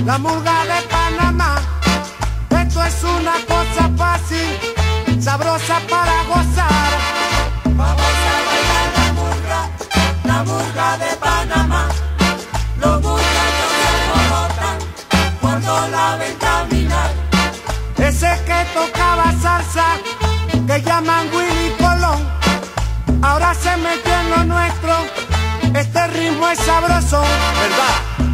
la murga de Panamá. Esto es una cosa fácil, sabrosa para gozar. Vamos a bailar la murga de Panamá. Los muchachos se alborotan cuando la ven caminar. Ese que tocaba salsa, que llaman Willy Colón, ahora se metió en lo nuestro. Este ritmo es sabroso, ¿verdad?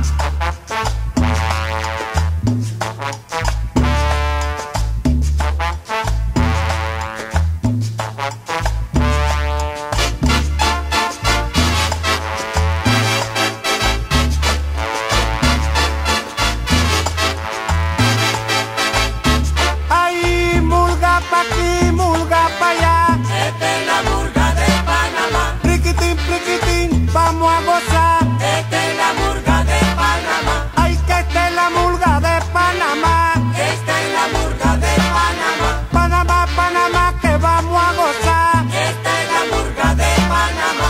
Ay, murga pa' aquí, murga pa' allá. Esta es la murga de Panamá. Pliquitín, vamos a gozar. Esta es la murga de Panamá. Ay, que esta es la murga de Panamá. Esta es la murga de Panamá. Panamá, que vamos a gozar. Esta es la murga de Panamá.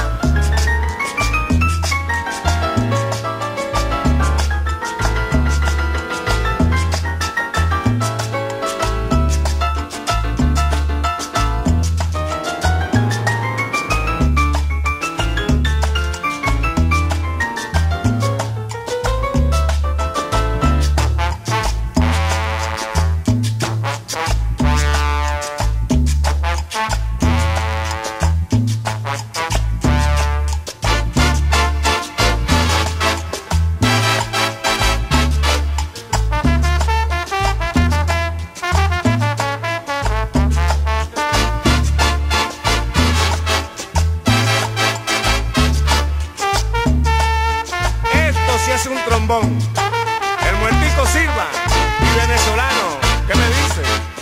Esto sí es un trombón. El muertico Silva y venezolano, ¿qué me dice?